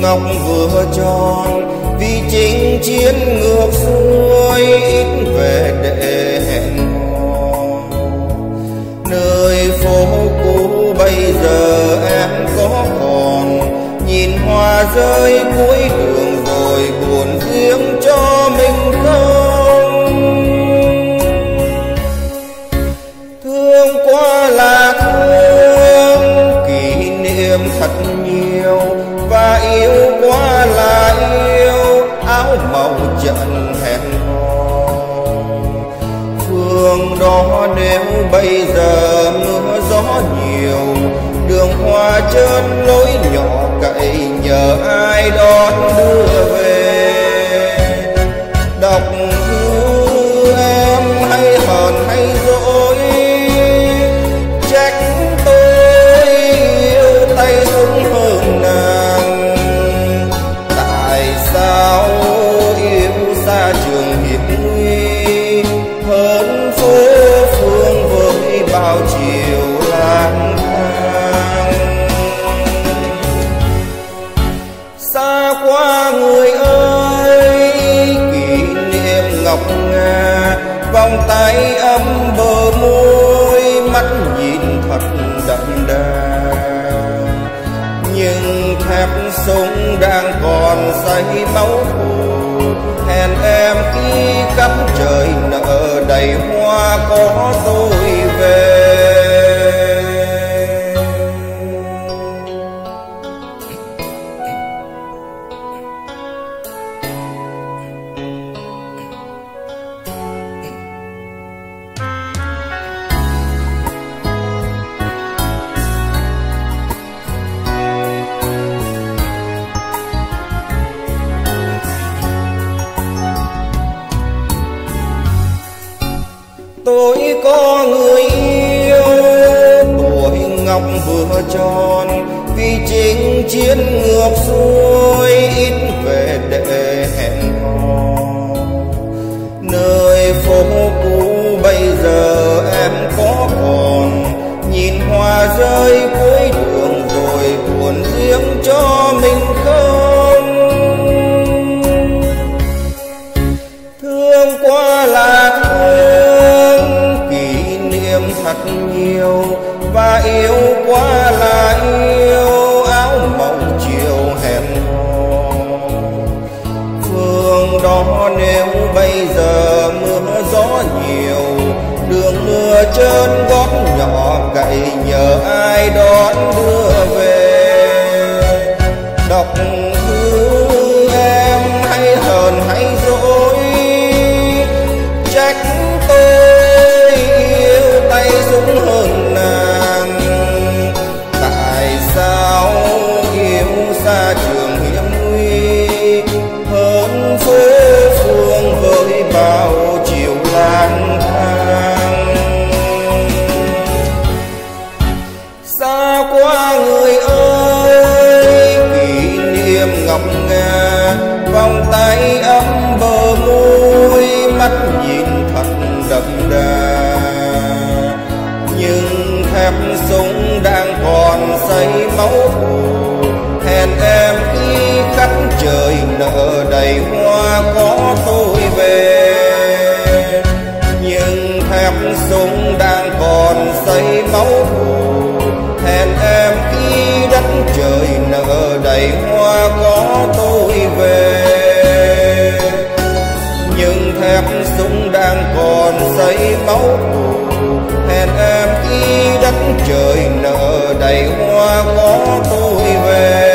ngọc vừa tròn, vì chinh chiến ngược xuôi ít về để hẹn hò. Nơi phố cũ bây giờ em có còn, nhìn hoa rơi cuối đường rồi buồn riêng cho mình không. Thương quá là thương, kỷ niệm thật nhiều, và yêu quá là yêu, áo màu trận hẹn hò. Phương đó nếu bây giờ mưa gió nhiều, đường hoa trơn lối nhỏ cậy nhờ ai đón đưa về. Đọc thư em hay hờn hay dỗi, trách tôi yêu tay súng hơn nàng. Tại sao yêu xa trường hiểm nguy, hơn phố phương với bao chiều lang thang. Xa quá người ơi, kỷ niệm ngọc ngà, vòng tay ấm bờ môi, mắt nhìn thật đậm đà. Nhưng thép súng đang còn say máu thù, hẹn em khi cắm trời nợ đầy hoa có tôi về. Tôi có người yêu, tuổi ngọc vừa tròn, vì chinh chiến ngược xuôi ít về để hẹn hò. Nơi phố cũ bây giờ em có còn, nhìn hoa rơi cuối đường rồi buồn riêng cho mình không. Thương quá là thương, kỷ niệm thật nhiều, và yêu quá là yêu, áo màu chiều hẹn hò. Phương đó nếu bây giờ mưa gió nhiều, đường mưa trơn gót nhỏ cậy nhờ ai đón đưa về. Đọc thư em hay hờn hay dỗi, trách tôi yêu tay súng hơn nàng. Tại sao yêu xa trường hiểm nguy, hơn phố phương với bao chiều lang thang. Xa quá người ơi, kỷ niệm ngọc ngà, vòng tay ấm bờ môi, mắt nhìn thật đậm đà. Nhưng thép súng đang còn say máu thù, hẹn em khi cắt trời nợ đầy hoa có tôi về. Nhưng thép súng đang còn say máu thù, hẹn em khi đất trời nợ đầy hoa có tôi về. Nhưng thép súng đang còn say máu thù, hẹn em khi đất trời nợ đầy hoa có tôi về.